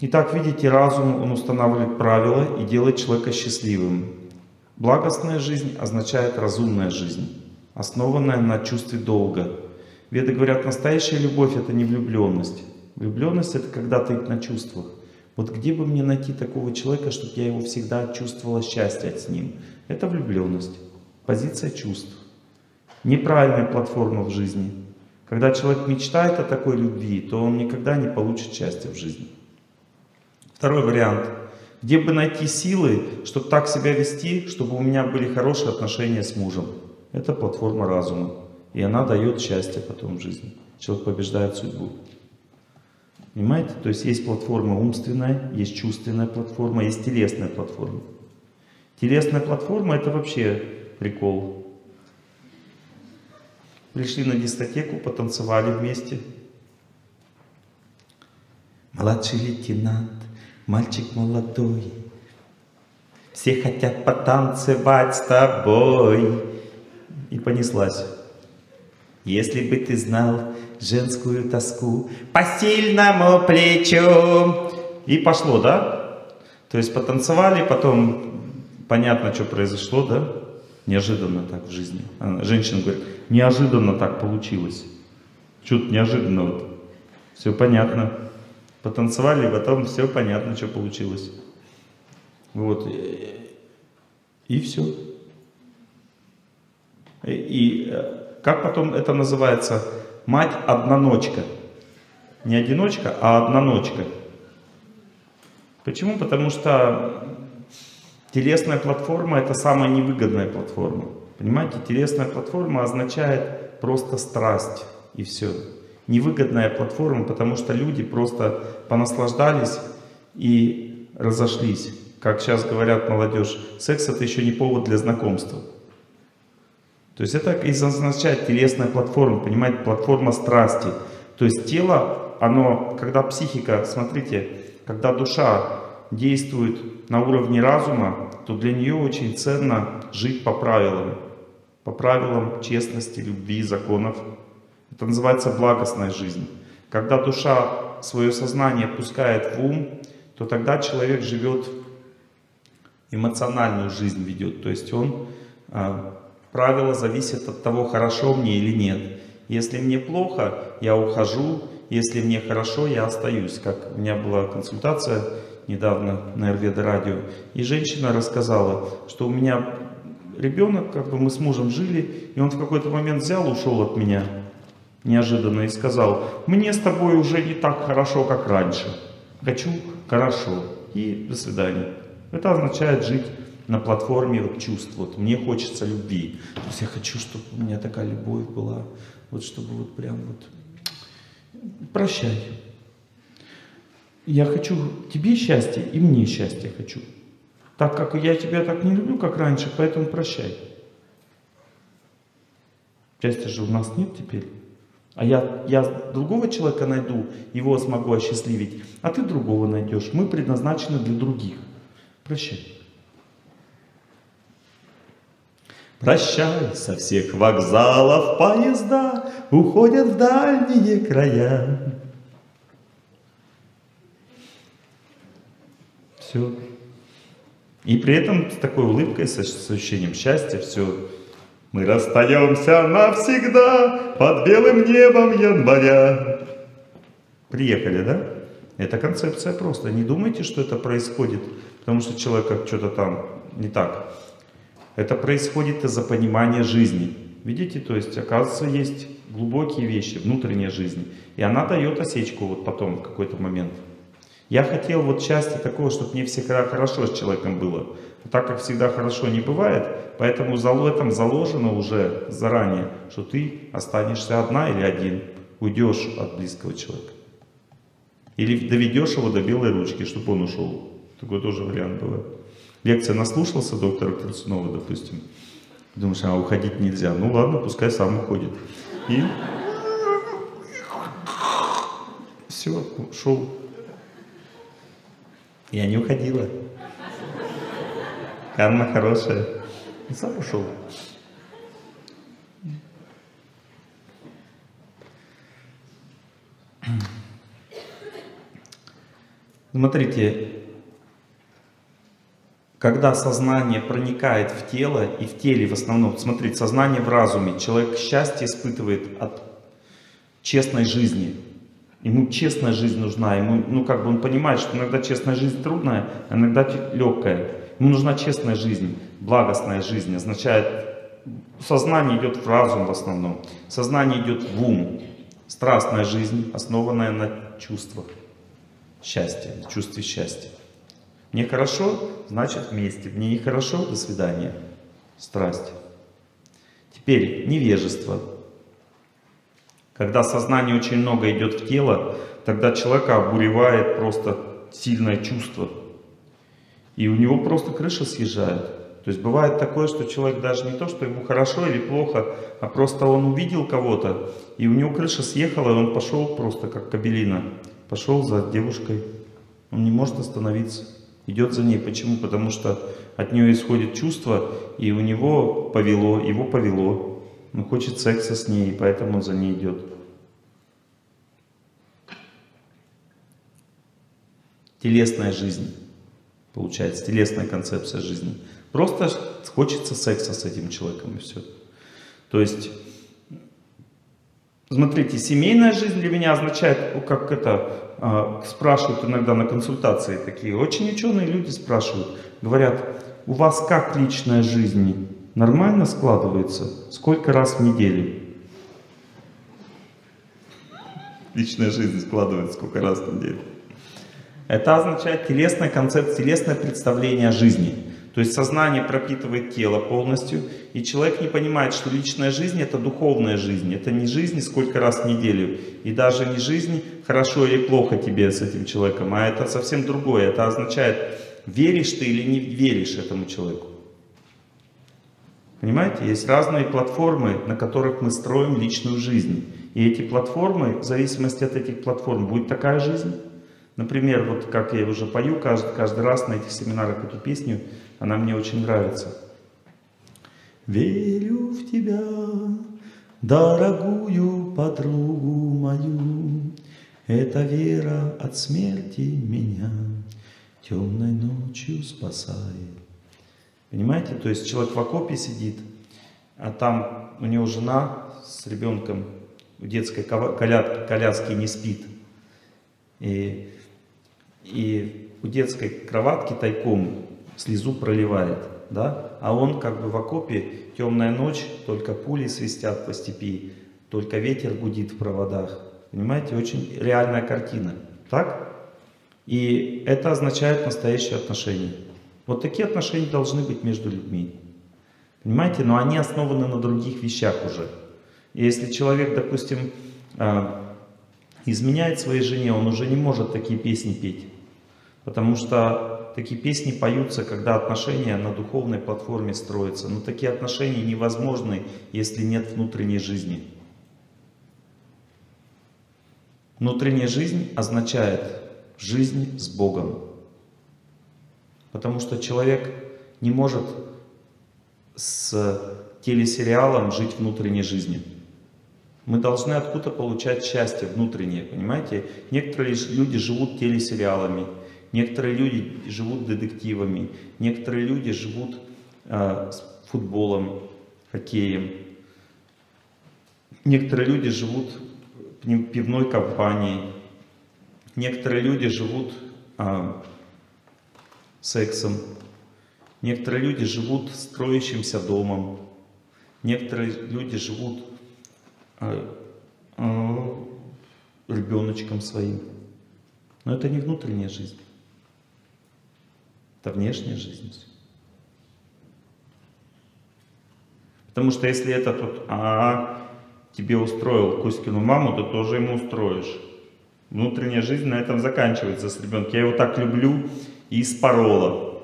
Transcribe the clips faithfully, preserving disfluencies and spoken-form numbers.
Итак, видите, разум, он устанавливает правила и делает человека счастливым. Благостная жизнь означает разумная жизнь, основанная на чувстве долга. Веды говорят, настоящая любовь — это не влюбленность. Влюбленность — это когда ты на чувствах. Вот где бы мне найти такого человека, чтобы я его всегда чувствовала счастье с ним? Это влюбленность, позиция чувств. Неправильная платформа в жизни. Когда человек мечтает о такой любви, то он никогда не получит счастья в жизни. Второй вариант. Где бы найти силы, чтобы так себя вести, чтобы у меня были хорошие отношения с мужем? Это платформа разума. И она дает счастье потом в жизни. Человек побеждает судьбу. Понимаете? То есть есть платформа умственная, есть чувственная платформа, есть телесная платформа. Телесная платформа — это вообще прикол. Пришли на дискотеку, потанцевали вместе. Младший лейтенант, мальчик молодой, все хотят потанцевать с тобой. И понеслась. Если бы ты знал женскую тоску по сильному плечу. И пошло, да? То есть потанцевали, потом понятно, что произошло, да? Неожиданно так в жизни. Женщина говорит, неожиданно так получилось. Что-то неожиданно вот. Все понятно. Потанцевали, потом все понятно, что получилось. Вот. И все. И как потом это называется? Мать-одноночка. Не одиночка, а одноночка. Почему? Потому что телесная платформа — это самая невыгодная платформа. Понимаете, телесная платформа означает просто страсть, и все. Невыгодная платформа, потому что люди просто понаслаждались и разошлись. Как сейчас говорят молодежь, секс — это еще не повод для знакомства. То есть это и означает телесная платформа, понимаете, платформа страсти. То есть тело, оно, когда психика, смотрите, когда душа действует на уровне разума, то для нее очень ценно жить по правилам. По правилам честности, любви, законов. Это называется благостная жизнь. Когда душа свое сознание пускает в ум, то тогда человек живет, эмоциональную жизнь ведет. То есть он, правило зависит от того, хорошо мне или нет. Если мне плохо, я ухожу. Если мне хорошо, я остаюсь. Как у меня была консультация недавно на Аюрведа радио, и женщина рассказала, что у меня ребенок, как бы мы с мужем жили, и он в какой-то момент взял, ушел от меня неожиданно и сказал, мне с тобой уже не так хорошо, как раньше. Хочу хорошо. И до свидания. Это означает жить на платформе вот чувств. Вот мне хочется любви. То есть я хочу, чтобы у меня такая любовь была. Вот чтобы вот прям вот... Прощай. Я хочу тебе счастья и мне счастья хочу. Так как я тебя так не люблю, как раньше, поэтому прощай. Счастья же у нас нет теперь. А я, я другого человека найду, его смогу осчастливить, а ты другого найдешь. Мы предназначены для других. Прощай. Прощай, со всех вокзалов поезда уходят в дальние края. Все. И при этом с такой улыбкой, с ощущением счастья, все. Мы расстаемся навсегда под белым небом января. Приехали, да? Это концепция просто. Не думайте, что это происходит, потому что человек что-то там не так. Это происходит из-за понимания жизни. Видите, то есть, оказывается, есть глубокие вещи, внутренняя жизнь. И она дает осечку вот потом, в какой-то момент. Я хотел вот счастья такого, чтобы мне всегда хорошо с человеком было. Но так как всегда хорошо не бывает, поэтому в этом заложено уже заранее, что ты останешься одна или один, уйдешь от близкого человека. Или доведешь его до белой ручки, чтобы он ушел. Такой тоже вариант бывает. Лекция наслушался доктора Красунова, допустим. Думаешь, а уходить нельзя. Ну ладно, пускай сам уходит. И все, ушел. Я не уходила. Карма хорошая. И сам ушел. Смотрите, когда сознание проникает в тело, и в теле в основном, смотрите, сознание в разуме, человек счастье испытывает от честной жизни. Ему честная жизнь нужна, ему, ну как бы он понимает, что иногда честная жизнь трудная, а иногда легкая. Ему нужна честная жизнь, благостная жизнь, означает, сознание идет в разум в основном, сознание идет в ум. Страстная жизнь, основанная на чувствах счастья, на чувстве счастья. Мне хорошо, значит вместе, мне нехорошо, до свидания. Страсть. Теперь невежество. Когда сознание очень много идет в тело, тогда человека обуревает просто сильное чувство. И у него просто крыша съезжает. То есть бывает такое, что человек даже не то, что ему хорошо или плохо, а просто он увидел кого-то, и у него крыша съехала, и он пошел просто как кабелина. Пошел за девушкой. Он не может остановиться. Идет за ней. Почему? Потому что от нее исходит чувство, и у него повело, его повело. Он хочет секса с ней, и поэтому он за ней идет. Телесная жизнь. Получается, телесная концепция жизни. Просто хочется секса с этим человеком, и все. То есть, смотрите, семейная жизнь для меня означает, как это, спрашивают иногда на консультации такие, очень ученые люди спрашивают, говорят, у вас как личная жизнь нормально складывается? Сколько раз в неделю? Личная жизнь складывается сколько раз в неделю? Это означает телесная концепция, телесное представление о жизни. То есть сознание пропитывает тело полностью, и человек не понимает, что личная жизнь — это духовная жизнь. Это не жизнь сколько раз в неделю, и даже не жизнь хорошо или плохо тебе с этим человеком, а это совсем другое. Это означает, веришь ты или не веришь этому человеку. Понимаете, есть разные платформы, на которых мы строим личную жизнь. И эти платформы, в зависимости от этих платформ, будет такая жизнь. Например, вот как я уже пою каждый, каждый раз на этих семинарах эту песню, она мне очень нравится. Верю в тебя, дорогую подругу мою, эта вера от смерти меня темной ночью спасает. Понимаете, то есть человек в окопе сидит, а там у него жена с ребенком в детской коляске, коляске не спит. И, и у детской кроватки тайком слезу проливает, да? А он как бы в окопе, темная ночь, только пули свистят по степи, только ветер гудит в проводах. Понимаете, очень реальная картина, так? И это означает настоящие отношения. Вот такие отношения должны быть между людьми. Понимаете, но они основаны на других вещах уже. И если человек, допустим, изменяет своей жене, он уже не может такие песни петь. Потому что такие песни поются, когда отношения на духовной платформе строятся. Но такие отношения невозможны, если нет внутренней жизни. Внутренняя жизнь означает жизнь с Богом. Потому что человек не может с телесериалом жить внутренней жизнью. Мы должны откуда-то получать счастье внутреннее, понимаете? Некоторые люди живут телесериалами, некоторые люди живут детективами, некоторые люди живут э, с футболом, хоккеем, некоторые люди живут пивной компанией, некоторые люди живут э, сексом, некоторые люди живут строящимся домом, некоторые люди живут э, э, ребеночком своим. Но это не внутренняя жизнь, это внешняя жизнь. Потому что если этот вот а, тебе устроил Кузькину маму, то тоже ему устроишь. Внутренняя жизнь на этом заканчивается с ребенком. Я его так люблю и испорола.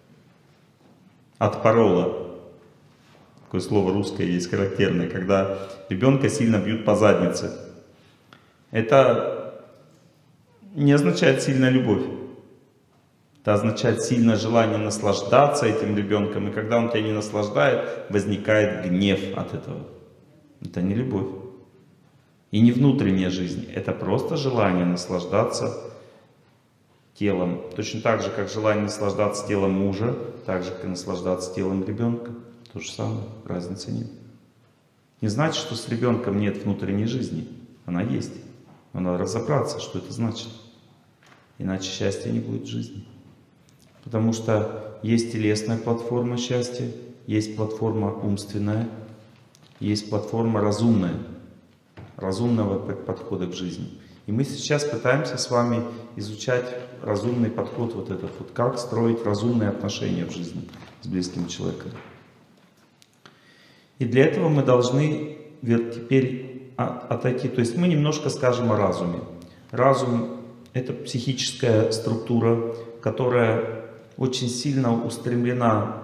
Отпорола. Такое слово русское есть характерное, когда ребенка сильно бьют по заднице. Это не означает сильная любовь. Это означает сильное желание наслаждаться этим ребенком. И когда он тебя не наслаждает, возникает гнев от этого. Это не любовь. И не внутренняя жизнь. Это просто желание наслаждаться телом. Точно так же, как желание наслаждаться телом мужа, так же, как и наслаждаться телом ребенка. То же самое, разницы нет. Не значит, что с ребенком нет внутренней жизни. Она есть. Но надо разобраться, что это значит. Иначе счастья не будет в жизни. Потому что есть телесная платформа счастья, есть платформа умственная, есть платформа разумная, разумного подхода к жизни. И мы сейчас пытаемся с вами изучать разумный подход, вот этот вот, как строить разумные отношения в жизни с близким человеком. И для этого мы должны теперь отойти, то есть мы немножко скажем о разуме. Разум — это психическая структура, которая очень сильно устремлена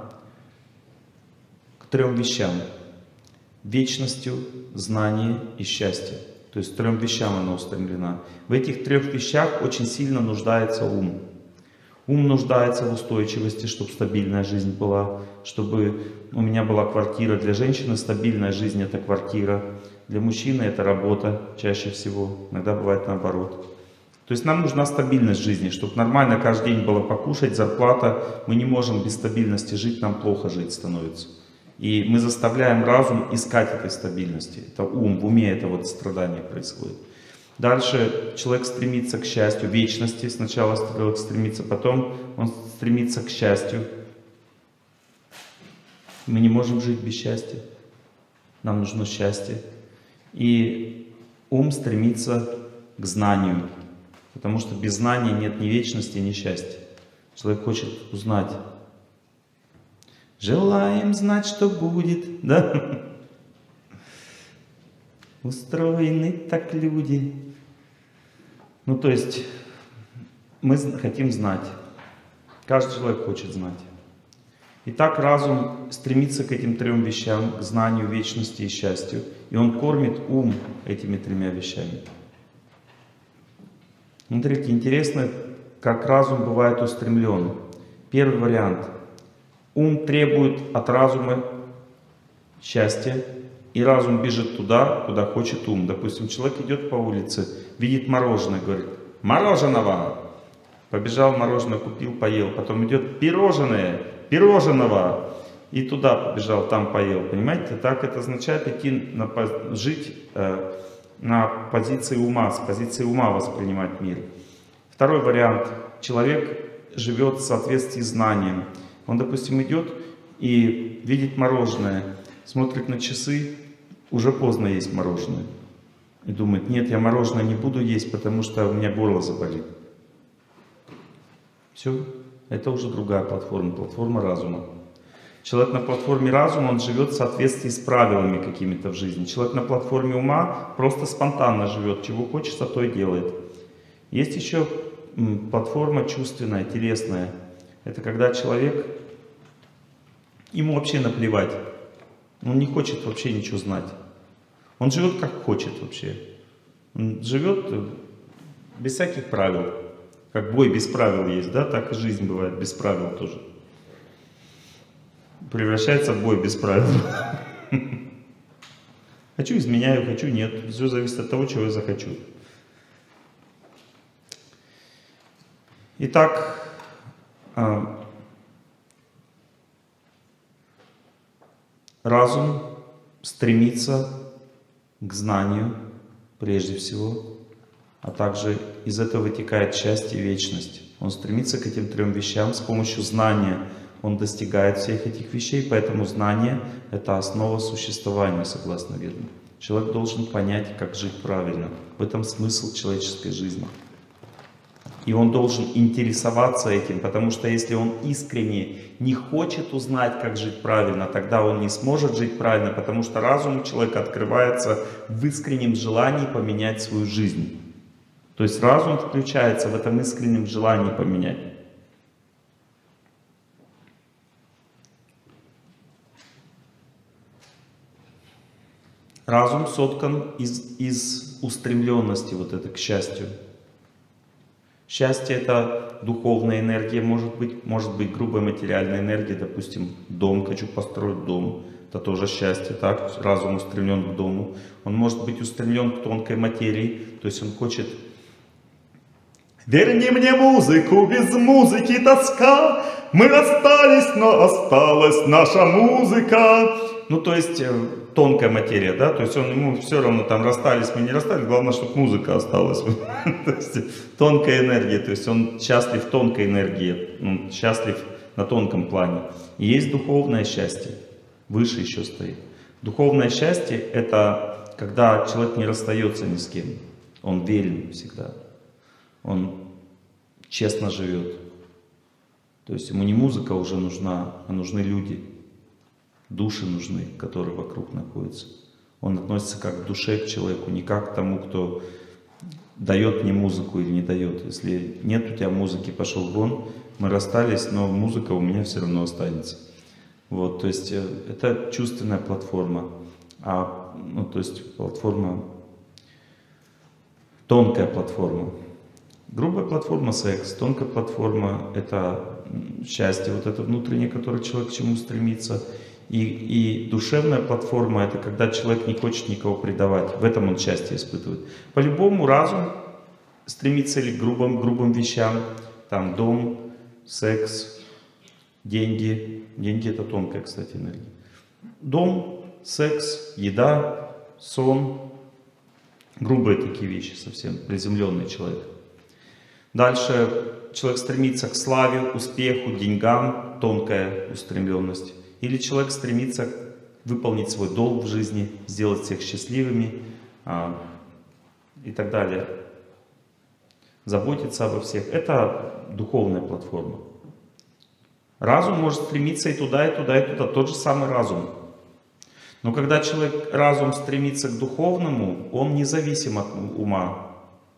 к трем вещам: вечностью, знанию и счастью. То есть к трем вещам она устремлена. В этих трех вещах очень сильно нуждается ум. Ум нуждается в устойчивости, чтобы стабильная жизнь была, чтобы у меня была квартира. Для женщины стабильная жизнь — это квартира. Для мужчины это работа чаще всего. Иногда бывает наоборот. То есть нам нужна стабильность жизни, чтобы нормально каждый день было покушать, зарплата. Мы не можем без стабильности жить, нам плохо жить становится. И мы заставляем разум искать этой стабильности. Это ум, в уме это вот страдание происходит. Дальше человек стремится к счастью, вечности. Сначала человек стремится, потом он стремится к счастью. Мы не можем жить без счастья. Нам нужно счастье. И ум стремится к знанию. Потому что без знания нет ни вечности, ни счастья. Человек хочет узнать. Желаем знать, что будет, да? Устроены так люди. Ну, то есть, мы хотим знать. Каждый человек хочет знать. Итак, разум стремится к этим трем вещам, к знанию, вечности и счастью. И он кормит ум этими тремя вещами. Смотрите, интересно, как разум бывает устремлен. Первый вариант. Ум требует от разума счастья, и разум бежит туда, куда хочет ум. Допустим, человек идет по улице, видит мороженое, говорит: мороженого! Побежал мороженое, купил, поел. Потом идет пирожное, пироженого! И туда побежал, там поел. Понимаете? Так это означает идти на, жить э, на позиции ума, с позиции ума воспринимать мир. Второй вариант. Человек живет в соответствии с знанием. Он, допустим, идет и видит мороженое, смотрит на часы, уже поздно есть мороженое. И думает: нет, я мороженое не буду есть, потому что у меня горло заболит. Все, это уже другая платформа, платформа разума. Человек на платформе разума, он живет в соответствии с правилами какими-то в жизни. Человек на платформе ума просто спонтанно живет, чего хочется, то и делает. Есть еще платформа чувственная, телесная. Это когда человек, ему вообще наплевать, он не хочет вообще ничего знать. Он живет как хочет вообще. Он живет без всяких правил. Как бой без правил есть, да, так и жизнь бывает без правил тоже. Превращается в бой без правил. Хочу — изменяю, хочу — нет. Все зависит от того, чего я захочу. Итак, разум стремится к знанию прежде всего, а также из этого вытекает счастье и вечность. Он стремится к этим трем вещам. С помощью знания он достигает всех этих вещей, поэтому знание — это основа существования, согласно Ведам. Человек должен понять, как жить правильно. В этом смысл человеческой жизни. И он должен интересоваться этим, потому что если он искренне не хочет узнать, как жить правильно, тогда он не сможет жить правильно, потому что разум у человека открывается в искреннем желании поменять свою жизнь. То есть разум включается в этом искреннем желании поменять. Разум соткан из, из устремленности вот этой к счастью. Счастье — это духовная энергия, может быть, может быть грубая материальная энергия, допустим, дом, хочу построить дом, это тоже счастье, так, разум устремлен к дому. Он может быть устремлен к тонкой материи, то есть он хочет Верни мне музыку, без музыки тоска. Мы расстались, но осталась наша музыка. Ну, то есть, тонкая материя, да, то есть он ему все равно, там, расстались мы, не расстались, главное, чтобы музыка осталась. То есть, тонкая энергия, то есть он счастлив в тонкой энергии, он счастлив на тонком плане. И есть духовное счастье, выше еще стоит. Духовное счастье — это когда человек не расстается ни с кем, он верен всегда, он честно живет. То есть ему не музыка уже нужна, а нужны люди. Души нужны, которые вокруг находятся. Он относится как к душе, к человеку, не как к тому, кто дает мне музыку или не дает. Если нет у тебя музыки, пошел вон, мы расстались, но музыка у меня все равно останется. Вот, то есть это чувственная платформа, а, ну, то есть платформа, тонкая платформа. Грубая платформа — секс, тонкая платформа — это счастье, вот это внутреннее, которое человек к чему стремится. И, и душевная платформа — это когда человек не хочет никого предавать, в этом он счастье испытывает. По-любому разум стремится или к грубым, грубым вещам, там дом, секс, деньги. Деньги — это тонкая, кстати, энергия. Дом, секс, еда, сон. Грубые такие вещи совсем, приземленный человек. Дальше человек стремится к славе, успеху, деньгам, тонкая устремленность. Или человек стремится выполнить свой долг в жизни, сделать всех счастливыми а, и так далее. Заботиться обо всех. Это духовная платформа. Разум может стремиться и туда, и туда, и туда. Тот же самый разум. Но когда человек, разум стремится к духовному, он независим от ума.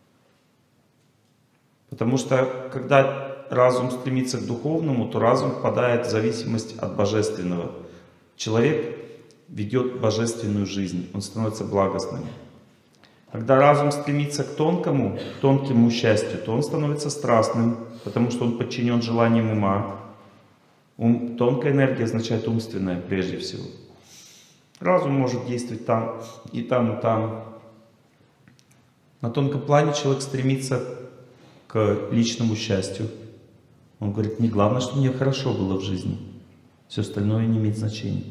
Потому что когда разум стремится к духовному, то разум впадает в зависимость от божественного. Человек ведет божественную жизнь, он становится благостным. Когда разум стремится к тонкому, к тонкому счастью, то он становится страстным, потому что он подчинен желаниям ума. Ум, тонкая энергия означает умственная прежде всего. Разум может действовать там, и там, и там. На тонком плане человек стремится к личному счастью. Он говорит, не главное, что мне хорошо было в жизни. Все остальное не имеет значения.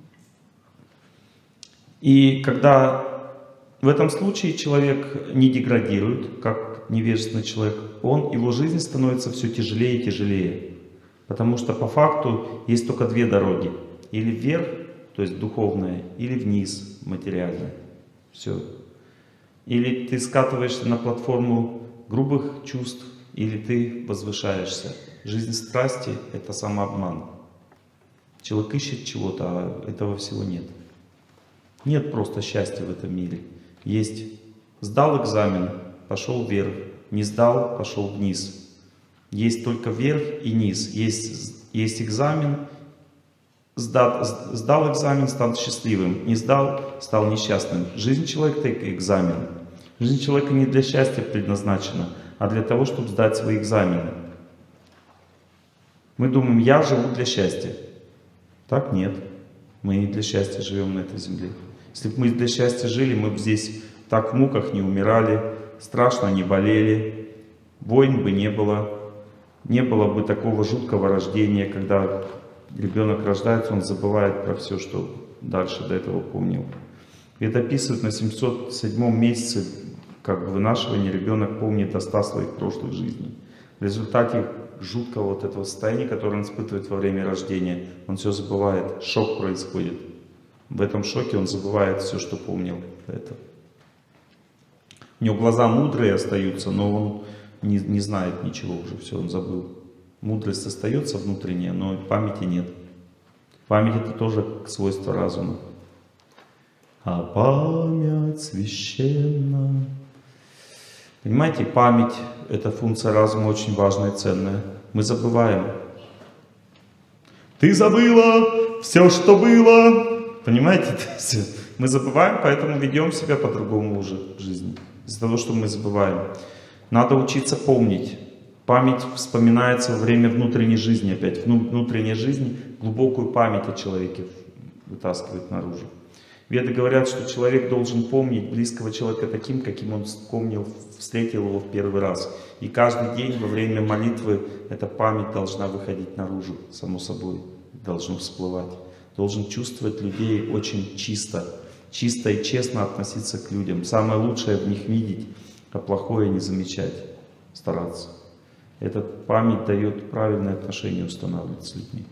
И когда в этом случае человек не деградирует, как невежественный человек, он, его жизнь становится все тяжелее и тяжелее. Потому что по факту есть только две дороги. Или вверх, то есть духовная, или вниз, материальная. Все. Или ты скатываешься на платформу грубых чувств, или ты возвышаешься. Жизнь страсти — это самообман. Человек ищет чего-то, а этого всего нет. Нет просто счастья в этом мире. Есть сдал экзамен, пошел вверх, не сдал, пошел вниз. Есть только вверх и низ. Есть, есть экзамен, сдал, сдал экзамен, стал счастливым. Не сдал, стал несчастным. Жизнь человека — это экзамен. Жизнь человека не для счастья предназначена, а для того, чтобы сдать свои экзамены. Мы думаем, я живу для счастья. Так нет. Мы не для счастья живем на этой земле. Если бы мы для счастья жили, мы бы здесь так в муках не умирали, страшно не болели, войн бы не было, не было бы такого жуткого рождения, когда ребенок рождается, он забывает про все, что дальше до этого помнил. И это описывает на семьсот седьмом месяце, как бы вынашивания, ребенок помнит о ста своих прошлых жизней. В результате жуткого вот этого состояния, которое он испытывает во время рождения, он все забывает, шок происходит. В этом шоке он забывает все, что помнил до этого. У него глаза мудрые остаются, но он не, не знает ничего уже, все, он забыл. Мудрость остается внутренняя, но памяти нет. Память — это тоже свойство разума. А память священна. Понимаете, память — это функция разума очень важная и ценная. Мы забываем. Ты забыла все, что было. Понимаете? Мы забываем, поэтому ведем себя по-другому уже в жизни. Из-за того, что мы забываем. Надо учиться помнить. Память вспоминается во время внутренней жизни опять. Внутренняя жизнь глубокую память о человеке вытаскивает наружу. Веды говорят, что человек должен помнить близкого человека таким, каким он помнил, встретил его в первый раз. И каждый день во время молитвы эта память должна выходить наружу, само собой, должно всплывать. Должен чувствовать людей очень чисто, чисто и честно относиться к людям. Самое лучшее в них видеть, а плохое не замечать, стараться. Эта память дает правильное отношение устанавливать с людьми.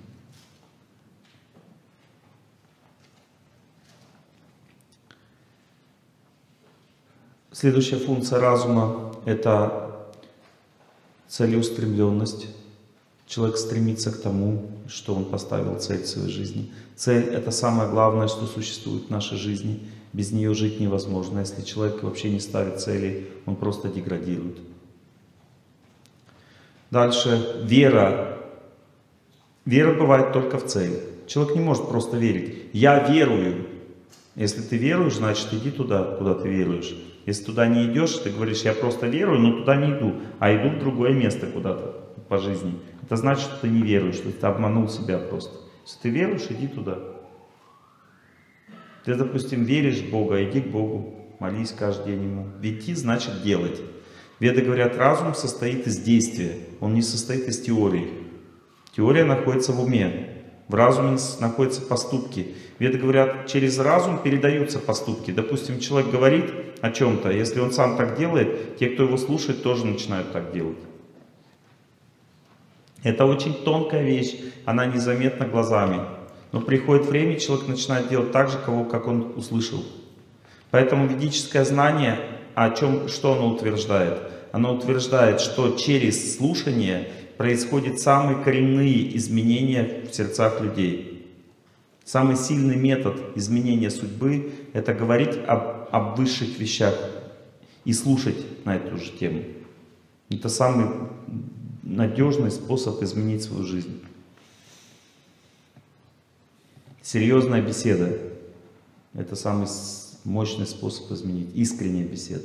Следующая функция разума — это целеустремленность. Человек стремится к тому, что он поставил цель в своей жизни. Цель — это самое главное, что существует в нашей жизни. Без нее жить невозможно. Если человек вообще не ставит цели, он просто деградирует. Дальше вера. Вера бывает только в цель. Человек не может просто верить. Я верую. Если ты веруешь, значит иди туда, куда ты веруешь. Если туда не идешь, ты говоришь, я просто верую, но туда не иду, а иду в другое место куда-то по жизни. Это значит, что ты не веруешь, что ты обманул себя просто. Если ты веруешь, иди туда. Ты, допустим, веришь в Бога, иди к Богу, молись каждый день Ему. Идти значит делать. Веды говорят, разум состоит из действия, он не состоит из теории. Теория находится в уме. В разуме находятся поступки. Веды говорят, через разум передаются поступки. Допустим, человек говорит о чем-то, если он сам так делает, те, кто его слушает, тоже начинают так делать. Это очень тонкая вещь, она незаметна глазами. Но приходит время, человек начинает делать так же, кого, как он услышал. Поэтому ведическое знание, о чем, что оно утверждает? Оно утверждает, что через слушание происходят самые коренные изменения в сердцах людей. Самый сильный метод изменения судьбы — это говорить об, об высших вещах и слушать на эту же тему. Это самый надежный способ изменить свою жизнь. Серьезная беседа — это самый мощный способ изменить. Искренняя беседа.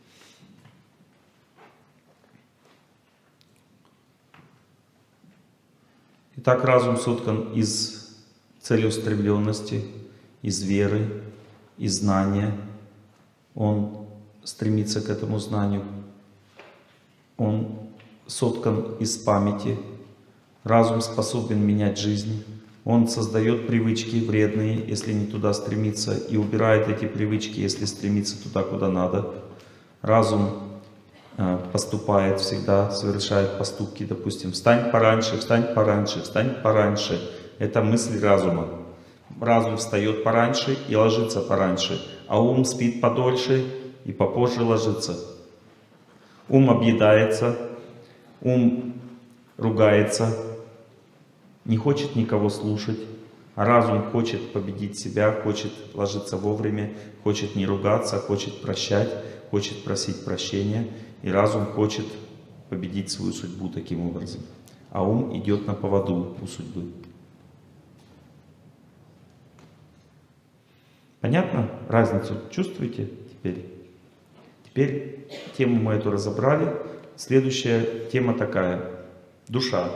Итак, разум соткан из целеустремленности, из веры, из знания. Он стремится к этому знанию. Он соткан из памяти. Разум способен менять жизнь. Он создает привычки вредные, если не туда стремится, и убирает эти привычки, если стремится туда, куда надо. Разум поступает всегда, совершает поступки, допустим, встань пораньше, встань пораньше, встань пораньше. Это мысль разума. Разум встает пораньше и ложится пораньше, а ум спит подольше и попозже ложится. Ум объедается, ум ругается, не хочет никого слушать, а разум хочет победить себя, хочет ложиться вовремя, хочет не ругаться, хочет прощать, хочет просить прощения. И разум хочет победить свою судьбу таким образом. А ум идет на поводу у судьбы. Понятно? Разницу чувствуете теперь? Теперь тему мы эту разобрали. Следующая тема такая. Душа.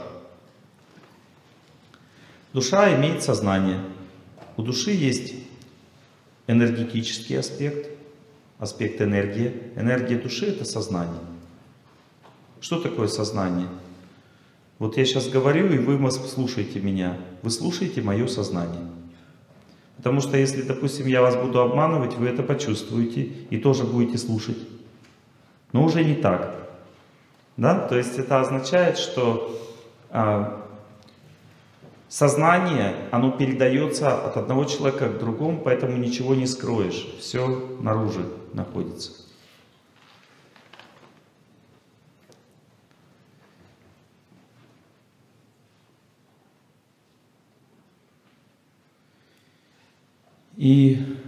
Душа имеет сознание. У души есть энергетический аспект. Аспект энергии. Энергия души — это сознание. Что такое сознание? Вот я сейчас говорю, и вы слушаете меня. Вы слушаете мое сознание. Потому что если, допустим, я вас буду обманывать, вы это почувствуете и тоже будете слушать. Но уже не так. Да? То есть это означает, что а, сознание, оно передается от одного человека к другому, поэтому ничего не скроешь. Все наружу находится. И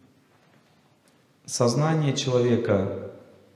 сознание человека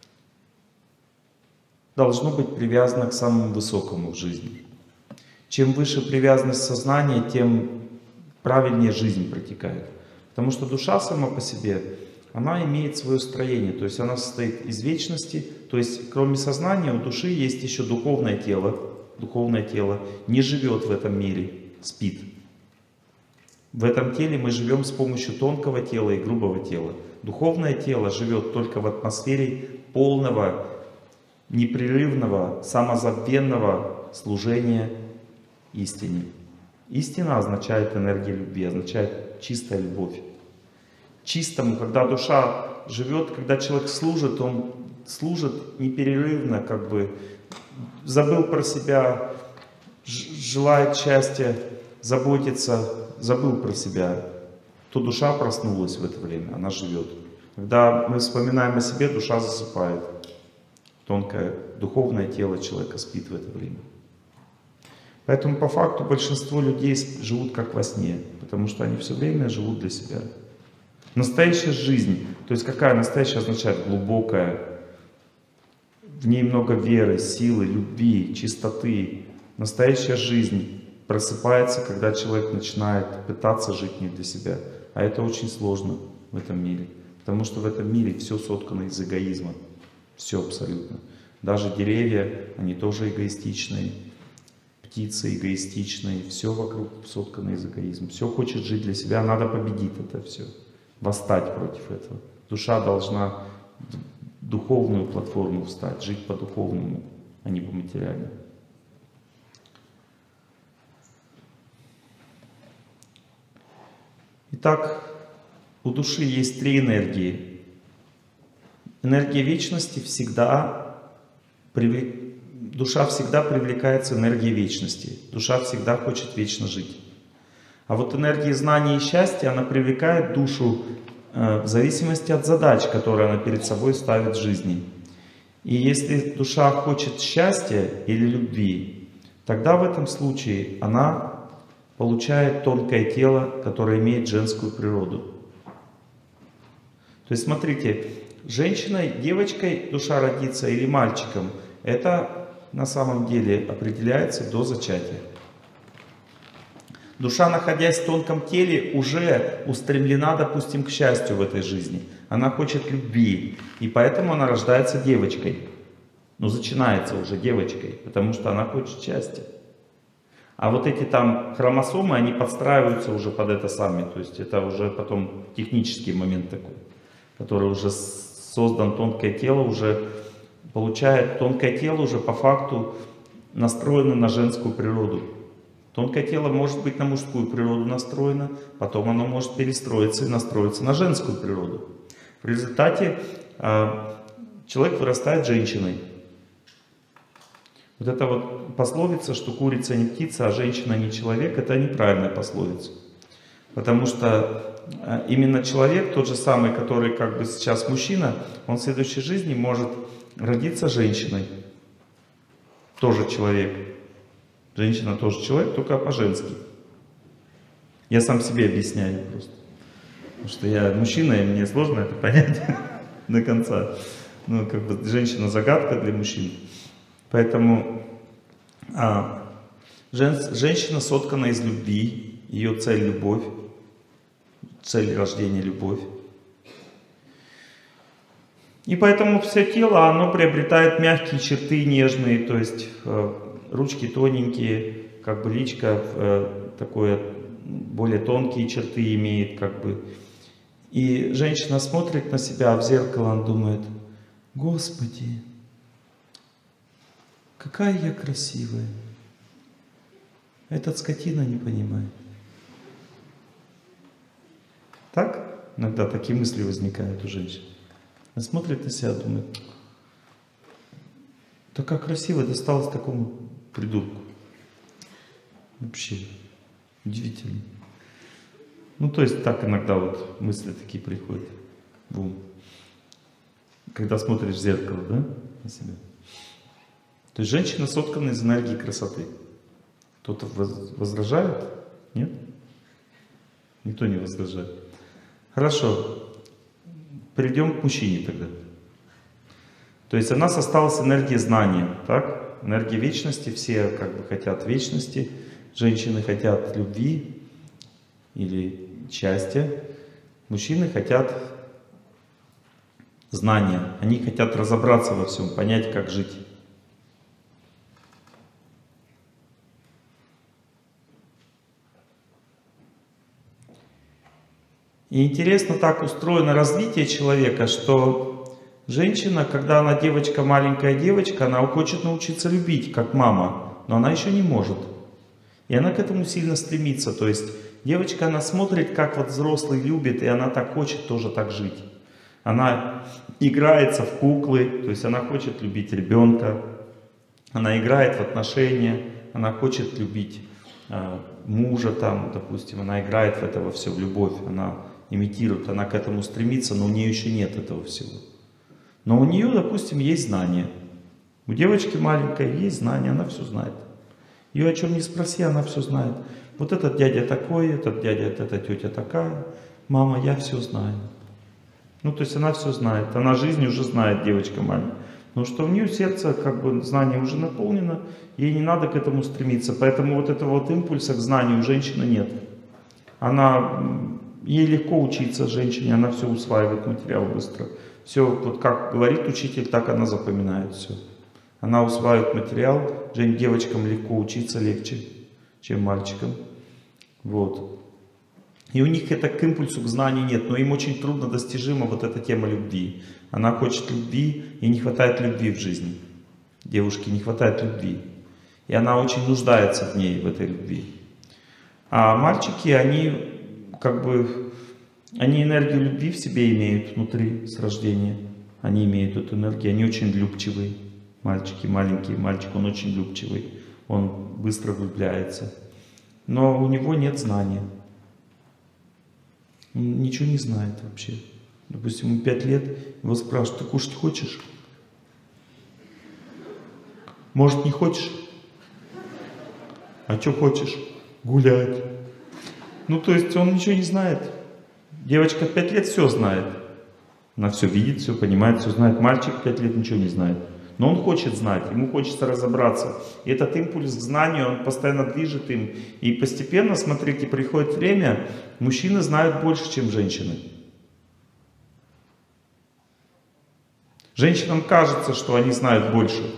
должно быть привязано к самому высокому в жизни. Чем выше привязанность сознания, тем правильнее жизнь протекает. Потому что душа сама по себе, она имеет свое строение, то есть она состоит из вечности, то есть кроме сознания у души есть еще духовное тело. Духовное тело не живет в этом мире, спит. В этом теле мы живем с помощью тонкого тела и грубого тела. Духовное тело живет только в атмосфере полного, непрерывного, самозабвенного служения истине. Истина означает энергия любви, означает чистая любовь. Чистому, когда душа живет, когда человек служит, он служит непрерывно, как бы забыл про себя, желает счастья, заботится, забыл про себя, то душа проснулась в это время, она живет. Когда мы вспоминаем о себе, душа засыпает. Тонкое духовное тело человека спит в это время. Поэтому по факту большинство людей живут как во сне, потому что они все время живут для себя. Настоящая жизнь, то есть какая настоящая означает глубокая, в ней много веры, силы, любви, чистоты. Настоящая жизнь просыпается, когда человек начинает пытаться жить не для себя. А это очень сложно в этом мире, потому что в этом мире все соткано из эгоизма. Все абсолютно. Даже деревья, они тоже эгоистичные. Птицы эгоистичные. Все вокруг соткано из эгоизма. Все хочет жить для себя, надо победить это все. Восстать против этого. Душа должна в духовную платформу встать, жить по духовному, а не по материальному. Итак, у души есть три энергии. Энергия вечности всегда, привлек... душа всегда привлекается энергией вечности. Душа всегда хочет вечно жить. А вот энергия знания и счастья, она привлекает душу э, в зависимости от задач, которые она перед собой ставит в жизни. И если душа хочет счастья или любви, тогда в этом случае она получает тонкое тело, которое имеет женскую природу. То есть смотрите, женщиной, девочкой душа родится или мальчиком, это на самом деле определяется до зачатия. Душа, находясь в тонком теле, уже устремлена, допустим, к счастью в этой жизни. Она хочет любви, и поэтому она рождается девочкой. Но начинается уже девочкой, потому что она хочет счастья. А вот эти там хромосомы, они подстраиваются уже под это сами. То есть это уже потом технический момент такой, который уже создан, тонкое тело уже получает, тонкое тело уже по факту настроено на женскую природу. Тонкое тело может быть на мужскую природу настроено, потом оно может перестроиться и настроиться на женскую природу. В результате э, человек вырастает женщиной. Вот эта вот пословица, что курица не птица, а женщина не человек, это неправильная пословица. Потому что э, именно человек, тот же самый, который как бы сейчас мужчина, он в следующей жизни может родиться женщиной. Тоже человек. Женщина тоже человек, только по-женски. Я сам себе объясняю просто. Потому что я мужчина, и мне сложно это понять до конца. Ну, как бы женщина загадка для мужчин. Поэтому а, жен, женщина соткана из любви. Ее цель — любовь. Цель рождения — любовь. И поэтому все тело, оно приобретает мягкие черты, нежные, то есть э, ручки тоненькие, как бы личка э, такое, более тонкие черты имеет, как бы. И женщина смотрит на себя в зеркало, она думает: Господи, какая я красивая. Этот скотина не понимает. Так? Иногда такие мысли возникают у женщин. Она смотрит на себя, думает: такая красивая досталась такому придурку. Вообще удивительно. Ну, то есть так иногда вот мысли такие приходят в ум. Когда смотришь в зеркало, да, на себя. То есть женщина соткана из энергии красоты. Кто-то возражает? Нет? Никто не возражает. Хорошо. Перейдем к мужчине тогда. То есть у нас осталась энергия знания, так? Энергия вечности, все как бы хотят вечности. Женщины хотят любви или счастья. Мужчины хотят знания. Они хотят разобраться во всем, понять, как жить. И интересно так устроено развитие человека, что женщина, когда она девочка, маленькая девочка, она хочет научиться любить, как мама, но она еще не может. И она к этому сильно стремится. То есть девочка, она смотрит, как вот взрослый любит, и она так хочет тоже так жить. Она играется в куклы, то есть она хочет любить ребенка, она играет в отношения, она хочет любить э, мужа там, допустим, она играет в это во все, в любовь, она имитирует, она к этому стремится, но у нее еще нет этого всего. Но у нее, допустим, есть знания. У девочки маленькой есть знания, она все знает. Ее о чем не спроси, она все знает. Вот этот дядя такой, этот дядя, эта тетя такая. Мама, я все знаю. Ну, то есть она все знает. Она жизнь уже знает, девочка маленькая. Но что у нее сердце, как бы, знание уже наполнено, ей не надо к этому стремиться. Поэтому вот этого вот импульса к знанию у женщины нет. Она, ей легко учиться женщине, она все усваивает, материал быстро. Все, вот как говорит учитель, так она запоминает все. Она усваивает материал, Жень, девочкам легко учиться, легче, чем мальчикам. Вот. И у них это к импульсу, к знанию нет, но им очень трудно достижима вот эта тема любви. Она хочет любви, и не хватает любви в жизни. Девушке не хватает любви. И она очень нуждается в ней, в этой любви. А мальчики, они как бы, они энергию любви в себе имеют внутри с рождения. Они имеют эту энергию, они очень любчивые. Мальчики маленькие, мальчик, он очень любчивый, он быстро влюбляется. Но у него нет знания. Он ничего не знает вообще. Допустим, ему пять лет, его спрашивают, ты кушать хочешь? Может, не хочешь? А что хочешь? Гулять. Ну, то есть он ничего не знает. Девочка пять лет все знает. Она все видит, все понимает, все знает. Мальчик пять лет ничего не знает. Но он хочет знать, ему хочется разобраться. И этот импульс к знанию, он постоянно движет им. И постепенно, смотрите, приходит время, мужчины знают больше, чем женщины. Женщинам кажется, что они знают больше.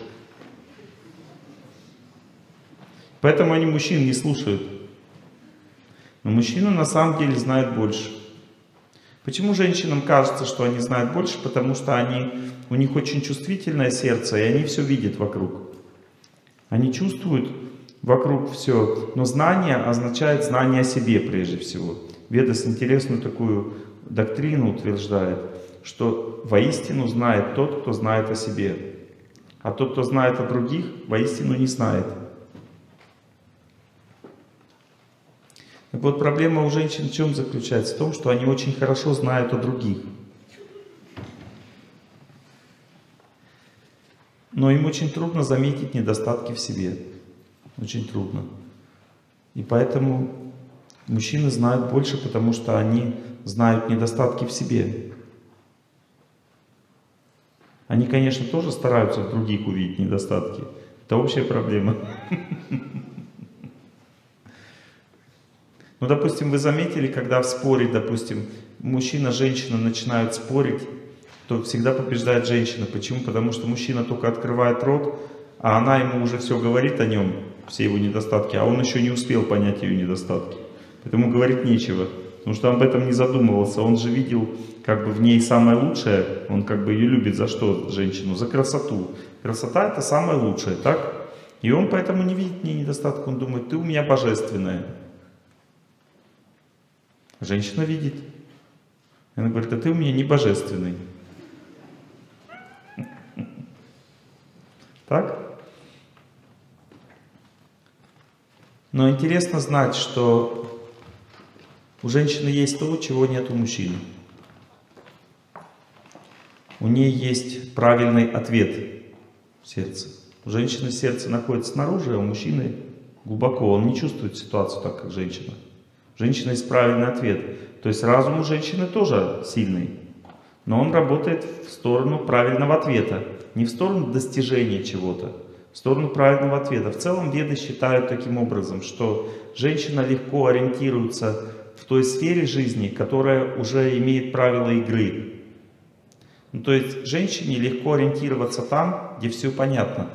Поэтому они мужчин не слушают. Но мужчины на самом деле знают больше. Почему женщинам кажется, что они знают больше? Потому что они, у них очень чувствительное сердце, и они все видят вокруг. Они чувствуют вокруг все. Но знание означает знание о себе прежде всего. Ведас интересную такую доктрину утверждает, что воистину знает тот, кто знает о себе. А тот, кто знает о других, воистину не знает. Так вот, проблема у женщин в чем заключается? В том, что они очень хорошо знают о других. Но им очень трудно заметить недостатки в себе. Очень трудно. И поэтому мужчины знают больше, потому что они знают недостатки в себе. Они, конечно, тоже стараются в других увидеть недостатки. Это общая проблема. Ну, допустим, вы заметили, когда в споре, допустим, мужчина, женщина начинают спорить, то всегда побеждает женщина. Почему? Потому что мужчина только открывает рот, а она ему уже все говорит о нем, все его недостатки, а он еще не успел понять ее недостатки. Поэтому говорить нечего, потому что он об этом не задумывался. Он же видел как бы в ней самое лучшее, он как бы ее любит за что, женщину? За красоту. Красота — это самое лучшее, так? И он поэтому не видит в ней недостатка, он думает, ты у меня божественная. Женщина видит. Она говорит, а ты у меня не божественный. Так? Но интересно знать, что у женщины есть то, чего нет у мужчины. У нее есть правильный ответ в сердце. У женщины сердце находится снаружи, а у мужчины глубоко. Он не чувствует ситуацию так, как женщина. У женщины есть правильный ответ. То есть разум у женщины тоже сильный. Но он работает в сторону правильного ответа. Не в сторону достижения чего-то, в сторону правильного ответа. В целом веды считают таким образом, что женщина легко ориентируется в той сфере жизни, которая уже имеет правила игры. Ну, то есть женщине легко ориентироваться там, где все понятно.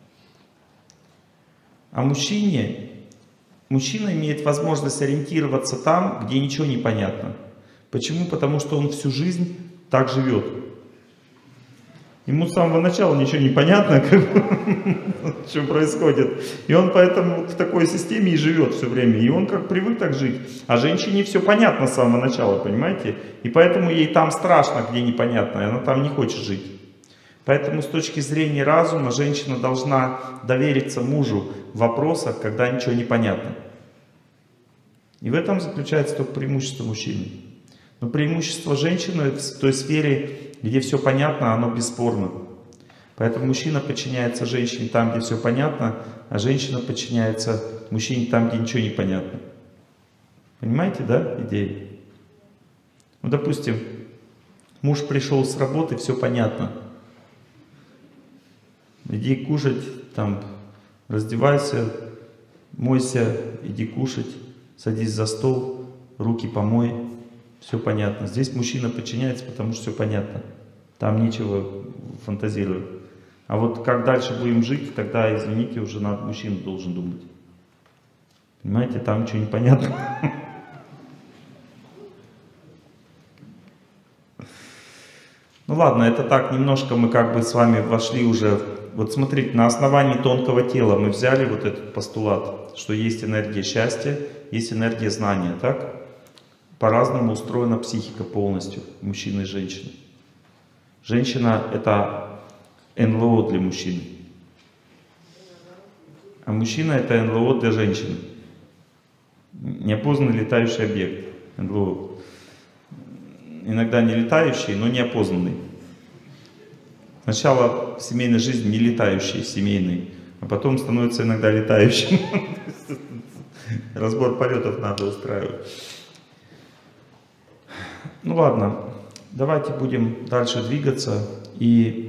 А мужчине, мужчина имеет возможность ориентироваться там, где ничего не понятно. Почему? Потому что он всю жизнь так живет. Ему с самого начала ничего не понятно, как, что происходит. И он поэтому в такой системе и живет все время. И он как привык так жить. А женщине все понятно с самого начала, понимаете? И поэтому ей там страшно, где непонятно, и она там не хочет жить. Поэтому с точки зрения разума женщина должна довериться мужу в вопросах, когда ничего не понятно. И в этом заключается только преимущество мужчины. Но преимущество женщины в той сфере, где все понятно, оно бесспорно. Поэтому мужчина подчиняется женщине там, где все понятно, а женщина подчиняется мужчине там, где ничего не понятно. Понимаете, да, идею? Ну, допустим, муж пришел с работы, все понятно. Иди кушать, там, раздевайся, мойся, иди кушать, садись за стол, руки помой. Все понятно. Здесь мужчина подчиняется, потому что все понятно. Там нечего фантазировать. А вот как дальше будем жить, тогда, извините, уже надо, мужчина должен думать. Понимаете, там ничего не понятно. Ну ладно, это так, немножко мы как бы с вами вошли уже. Вот смотрите, на основании тонкого тела мы взяли вот этот постулат, что есть энергия счастья, есть энергия знания, так? По-разному устроена психика полностью, мужчины и женщины. Женщина — это эн эл о для мужчины, а мужчина — это эн эл о для женщины. Неопознанный летающий объект, эн эл о. Иногда не летающий, но неопознанный. Сначала в семейной жизни не летающий, семейный, а потом становится иногда летающим. Разбор полетов надо устраивать. Ну ладно, давайте будем дальше двигаться. И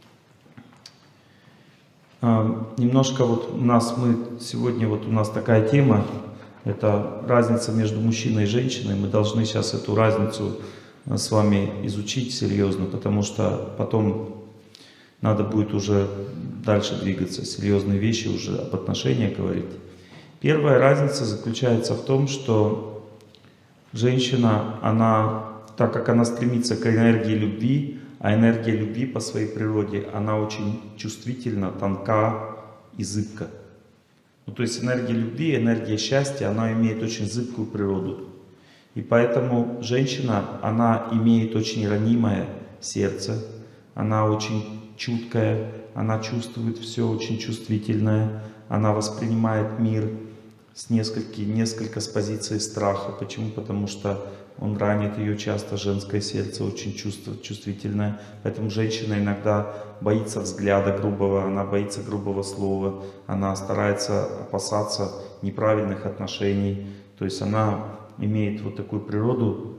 э, немножко вот у нас мы сегодня вот у нас такая тема, это разница между мужчиной и женщиной. Мы должны сейчас эту разницу с вами изучить серьезно, потому что потом надо будет уже дальше двигаться, серьезные вещи уже об отношениях говорить. Первая разница заключается в том, что женщина, она, так как она стремится к энергии любви, а энергия любви по своей природе, она очень чувствительна, тонка и зыбка. Ну, то есть энергия любви, энергия счастья, она имеет очень зыбкую природу. И поэтому женщина, она имеет очень ранимое сердце, она очень чуткая, она чувствует все очень чувствительное, она воспринимает мир с несколько, несколько с позиции страха. Почему? Потому что он ранит ее часто, женское сердце очень чувство, чувствительное. Поэтому женщина иногда боится взгляда грубого, она боится грубого слова, она старается опасаться неправильных отношений. То есть она имеет вот такую природу,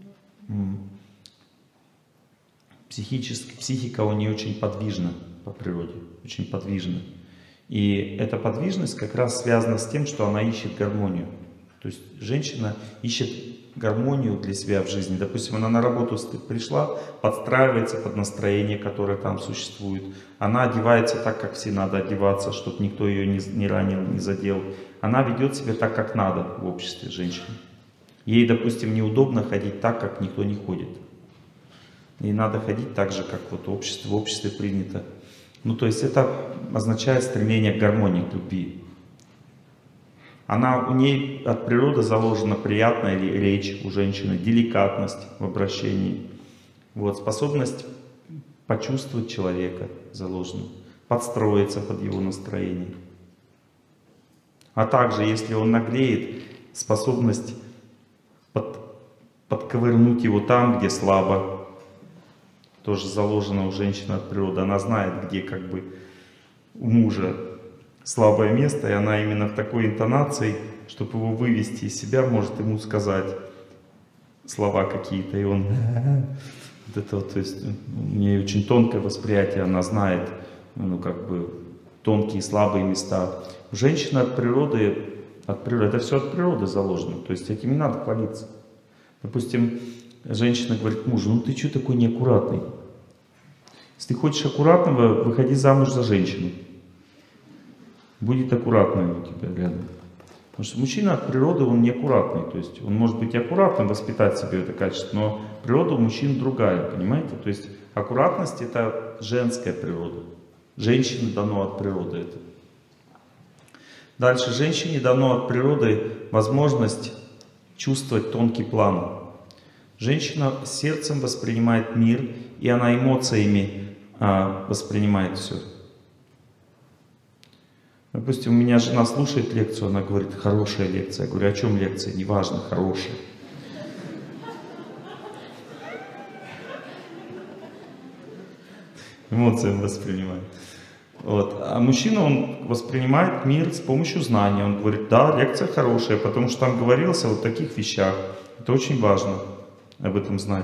психически, психика у нее очень подвижна по природе, очень подвижна. И эта подвижность как раз связана с тем, что она ищет гармонию. То есть женщина ищет гармонию для себя в жизни. Допустим, она на работу пришла, подстраивается под настроение, которое там существует. Она одевается так, как все надо одеваться, чтобы никто ее не, не ранил, не задел. Она ведет себя так, как надо в обществе женщины. Ей, допустим, неудобно ходить так, как никто не ходит. Ей надо ходить так же, как вот в обществе, в обществе принято. Ну, то есть это означает стремление к гармонии, к любви. Она, у ней от природы заложена приятная речь у женщины, деликатность в обращении, вот, способность почувствовать человека заложена, подстроиться под его настроение. А также, если он наглеет, способность под, подковырнуть его там, где слабо. Тоже заложена у женщины от природы. Она знает, где как бы у мужа слабое место, и она именно в такой интонации, чтобы его вывести из себя, может ему сказать слова какие-то, и он вот это вот, то есть у нее очень тонкое восприятие, она знает, ну как бы тонкие слабые места. Женщина от природы, от природы, это все от природы заложено, то есть этим не надо хвалиться. Допустим, женщина говорит мужу: ну ты что такой неаккуратный? Если ты хочешь аккуратного, выходи замуж за женщину. Будет аккуратная у тебя рядом. Потому что мужчина от природы, он неаккуратный. То есть он может быть и аккуратным, воспитать в себе это качество, но природа у мужчин другая, понимаете? То есть аккуратность — это женская природа. Женщине дано от природы это. Дальше. Женщине дано от природы возможность чувствовать тонкий план. Женщина сердцем воспринимает мир, и она эмоциями а, воспринимает все. Допустим, у меня жена слушает лекцию, она говорит: хорошая лекция. Я говорю: о чем лекция? Неважно, хорошая. Эмоциями воспринимает. Вот. А мужчина, он воспринимает мир с помощью знания. Он говорит: да, лекция хорошая, потому что там говорилось о вот таких вещах. Это очень важно об этом знать.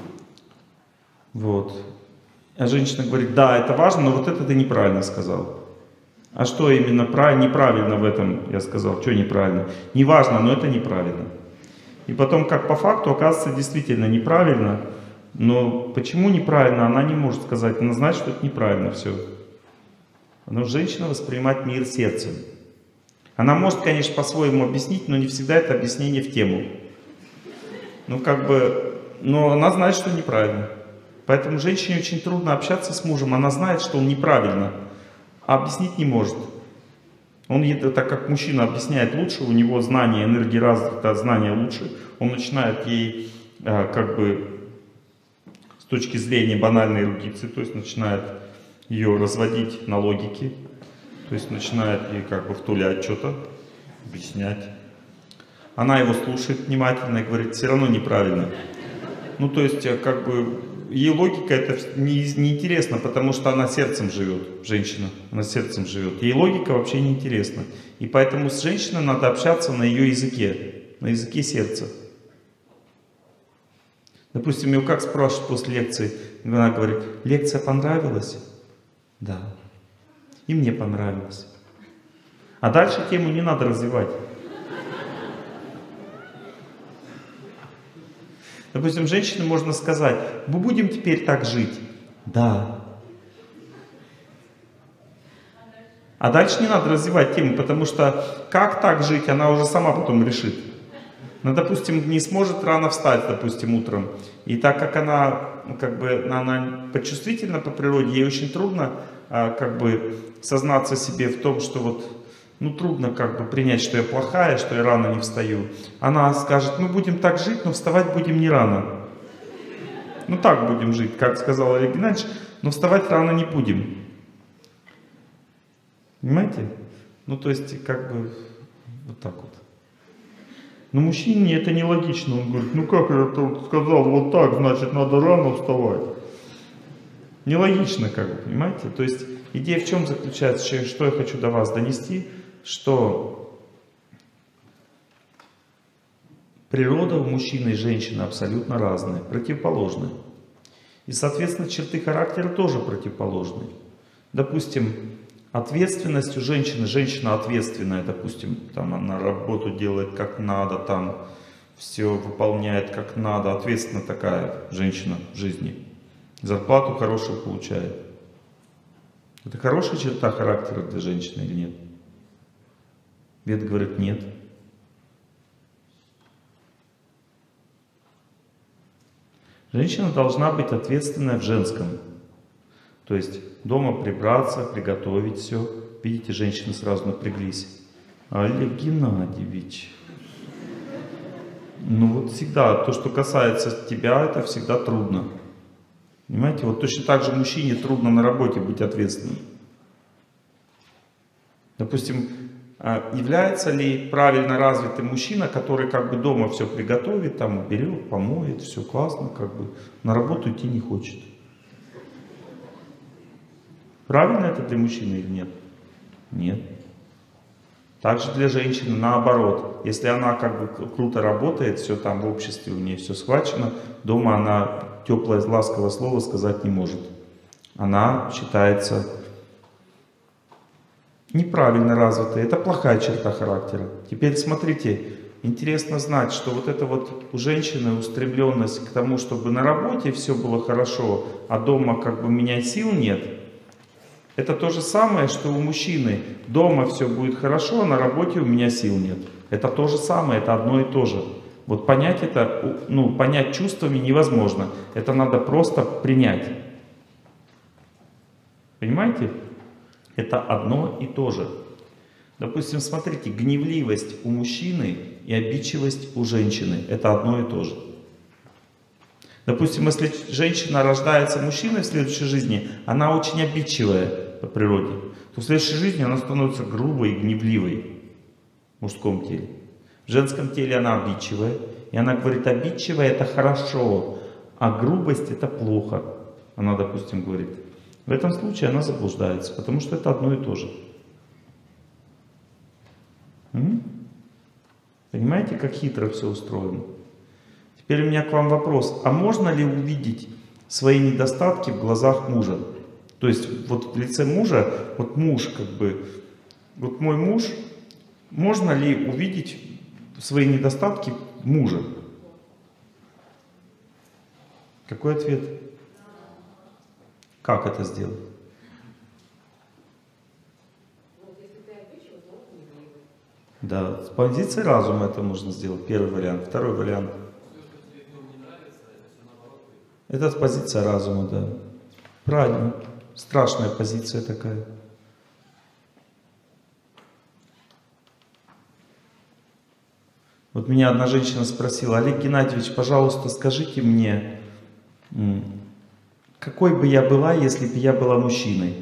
Вот. А женщина говорит: да, это важно, но вот это ты неправильно сказал. А что именно правильно, неправильно в этом, я сказал, что неправильно? Неважно, но это неправильно. И потом, как по факту, оказывается, действительно неправильно. Но почему неправильно, она не может сказать. Она знает, что это неправильно все. Но женщина воспринимает мир сердцем. Она может, конечно, по-своему объяснить, но не всегда это объяснение в тему. Ну, как бы, но она знает, что неправильно. Поэтому женщине очень трудно общаться с мужем. Она знает, что он неправильно, а объяснить не может. Он, так как мужчина объясняет лучше, у него знание, энергии развита, знание лучше, он начинает ей, как бы, с точки зрения банальной эрудиции, то есть начинает ее разводить на логике, то есть начинает ей как бы втулять что-то, объяснять. Она его слушает внимательно и говорит: все равно неправильно. Ну, то есть, как бы, ей логика это не, не интересно, потому что она сердцем живет, женщина, она сердцем живет. Ей логика вообще не интересна. И поэтому с женщиной надо общаться на ее языке, на языке сердца. Допустим, ее как спрашивают после лекции, она говорит: лекция понравилась? Да. И мне понравилось. А дальше тему не надо развивать. Допустим, женщине можно сказать: мы будем теперь так жить? Да. А дальше не надо развивать тему, потому что как так жить, она уже сама потом решит. Ну, допустим, не сможет рано встать, допустим, утром. И так как она, как бы, она почувствительна по природе, ей очень трудно, как бы, сознаться себе в том, что вот, ну, трудно как бы принять, что я плохая, что я рано не встаю. Она скажет: мы будем так жить, но вставать будем не рано. Ну, так будем жить, как сказал Олег Геннадьевич, но вставать рано не будем. Понимаете? Ну, то есть, как бы, вот так вот. Но мужчине это нелогично. Он говорит: ну как я сказал вот так, значит надо рано вставать. Нелогично, как бы, понимаете? То есть идея в чем заключается, что я хочу до вас донести, что природа у мужчины и женщины абсолютно разная, противоположная. И, соответственно, черты характера тоже противоположные. Допустим, ответственность у женщины, женщина ответственная, допустим, там она работу делает как надо, там все выполняет как надо, ответственная такая женщина в жизни, зарплату хорошую получает. Это хорошая черта характера для женщины или нет? Вед говорит: нет. Женщина должна быть ответственная в женском. То есть дома прибраться, приготовить все. Видите, женщины сразу напряглись. Олег Геннадьевич. Ну вот всегда, то, что касается тебя, это всегда трудно. Понимаете, вот точно так же мужчине трудно на работе быть ответственным. Допустим, является ли правильно развитый мужчина, который как бы дома все приготовит, там уберет, помоет, все классно, как бы на работу идти не хочет? Правильно это для мужчины или нет? Нет. Также для женщины наоборот. Если она как бы круто работает, все там в обществе у нее все схвачено, дома она теплое ласковое слово сказать не может. Она считается неправильно развитой. Это плохая черта характера. Теперь смотрите, интересно знать, что вот это вот у женщины устремленность к тому, чтобы на работе все было хорошо, а дома как бы у меня сил нет. Это то же самое, что у мужчины дома все будет хорошо, а на работе у меня сил нет. Это то же самое, это одно и то же. Вот понять это, ну, понять чувствами невозможно. Это надо просто принять. Понимаете? Это одно и то же. Допустим, смотрите, гневливость у мужчины и обидчивость у женщины. Это одно и то же. Допустим, если женщина рождается мужчиной в следующей жизни, она очень обидчивая по природе, то в следующей жизни она становится грубой и гневливой в мужском теле. В женском теле она обидчивая, и она говорит, обидчивая это хорошо, а грубость это плохо. Она, допустим, говорит. В этом случае она заблуждается, потому что это одно и то же. М? Понимаете, как хитро все устроено? Теперь у меня к вам вопрос. А можно ли увидеть свои недостатки в глазах мужа? То есть вот в лице мужа, вот муж как бы, вот мой муж, можно ли увидеть свои недостатки мужа? Какой ответ? Как это сделать? Да, с позиции разума это можно сделать. Первый вариант. Второй вариант. Это с позиции разума, да. Правильно. Страшная позиция такая. Вот меня одна женщина спросила, Олег Геннадьевич, пожалуйста, скажите мне, какой бы я была, если бы я была мужчиной?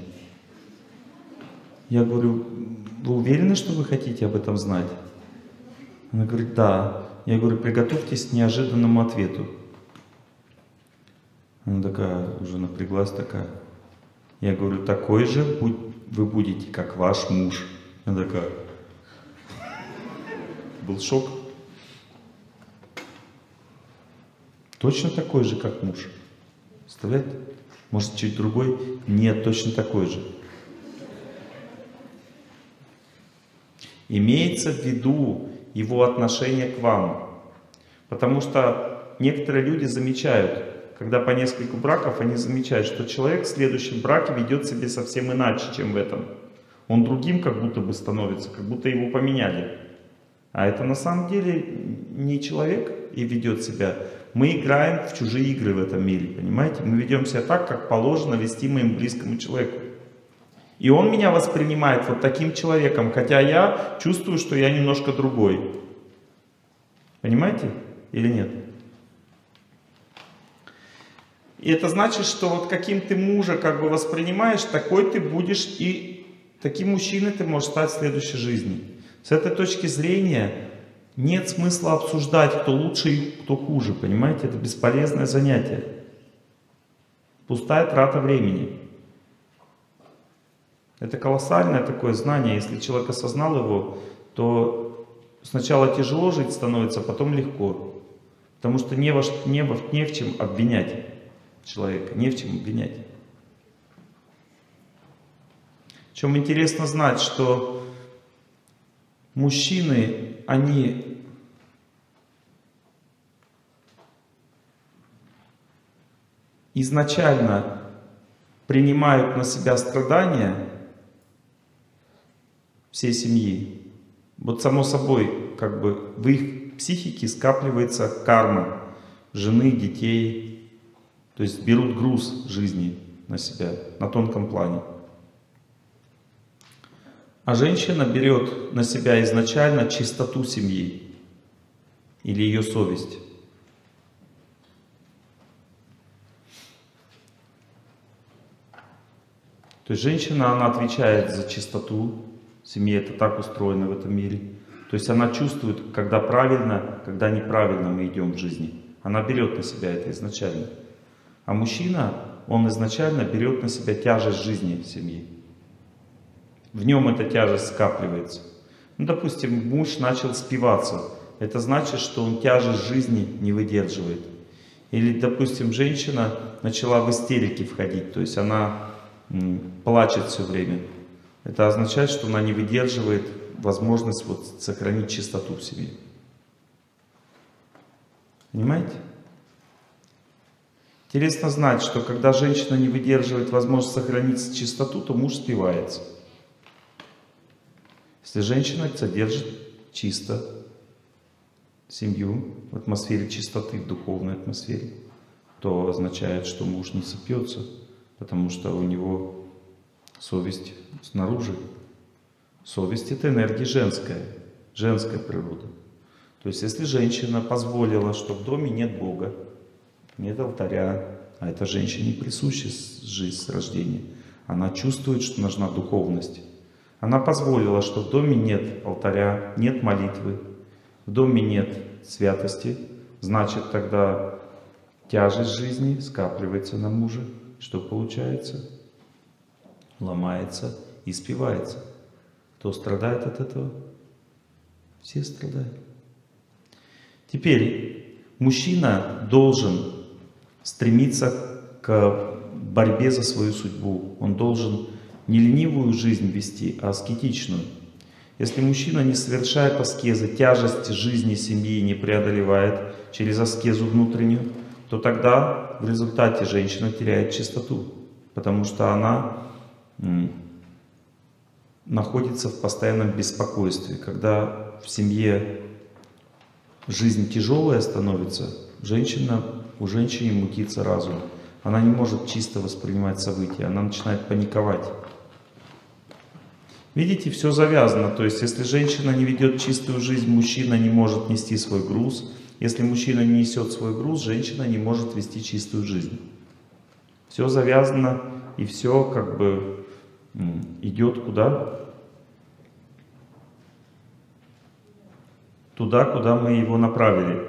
Я говорю, вы уверены, что вы хотите об этом знать? Она говорит, да. Я говорю, приготовьтесь к неожиданному ответу. Она такая, уже напряглась такая. Я говорю, такой же вы будете, как ваш муж. Она такая. Был шок. Точно такой же, как муж. Представляете? Может, чуть другой? Нет, точно такой же. Имеется в виду его отношение к вам. Потому что некоторые люди замечают, когда по нескольку браков, они замечают, что человек в следующем браке ведет себя совсем иначе, чем в этом. Он другим как будто бы становится, как будто его поменяли. А это на самом деле не человек и ведет себя. Мы играем в чужие игры в этом мире, понимаете? Мы ведем себя так, как положено вести моему близкому человеку. И он меня воспринимает вот таким человеком, хотя я чувствую, что я немножко другой. Понимаете? Или нет? И это значит, что вот каким ты мужа как бы воспринимаешь, такой ты будешь, и таким мужчиной ты можешь стать в следующей жизни. С этой точки зрения нет смысла обсуждать, кто лучше и кто хуже, понимаете? Это бесполезное занятие. Пустая трата времени. Это колоссальное такое знание. Если человек осознал его, то сначала тяжело жить становится, а потом легко. Потому что не, во, не, во, не в чем обвинять человека, не в чем обвинять. В чем интересно знать, что мужчины, они изначально принимают на себя страдания всей семьи. Вот само собой, как бы в их психике скапливается карма жены, детей. То есть берут груз жизни на себя, на тонком плане. А женщина берет на себя изначально чистоту семьи или ее совесть. То есть женщина, она отвечает за чистоту семьи, это так устроено в этом мире. То есть она чувствует, когда правильно, когда неправильно мы идем в жизни. Она берет на себя это изначально. А мужчина, он изначально берет на себя тяжесть жизни семьи. В нем эта тяжесть скапливается. Ну, допустим, муж начал спиваться. Это значит, что он тяжесть жизни не выдерживает. Или, допустим, женщина начала в истерике входить. То есть она м, плачет все время. Это означает, что она не выдерживает возможность вот сохранить чистоту в себе. Понимаете? Интересно знать, что когда женщина не выдерживает возможность сохранить чистоту, то муж спивается. Если женщина содержит чисто семью в атмосфере чистоты, в духовной атмосфере, то означает, что муж не сопьется, потому что у него совесть снаружи. Совесть — это энергия женская, женская природа. То есть если женщина позволила, что в доме нет Бога, нет алтаря, а это женщине присуща жизнь с рождения, она чувствует, что нужна духовность. Она позволила, что в доме нет алтаря, нет молитвы, в доме нет святости, значит тогда тяжесть жизни скапливается на муже. Что получается? Ломается и спивается. Кто страдает от этого? Все страдают. Теперь мужчина должен стремиться к борьбе за свою судьбу. Он должен не ленивую жизнь вести, а аскетичную. Если мужчина не совершает аскезы, тяжесть жизни семьи не преодолевает через аскезу внутреннюю, то тогда в результате женщина теряет чистоту, потому что она находится в постоянном беспокойстве. Когда в семье жизнь тяжелая становится, женщина, у женщины мутится разум. Она не может чисто воспринимать события, она начинает паниковать. Видите, все завязано. То есть, если женщина не ведет чистую жизнь, мужчина не может нести свой груз. Если мужчина не несет свой груз, женщина не может вести чистую жизнь. Все завязано, и все как бы идет куда? Туда, куда мы его направили.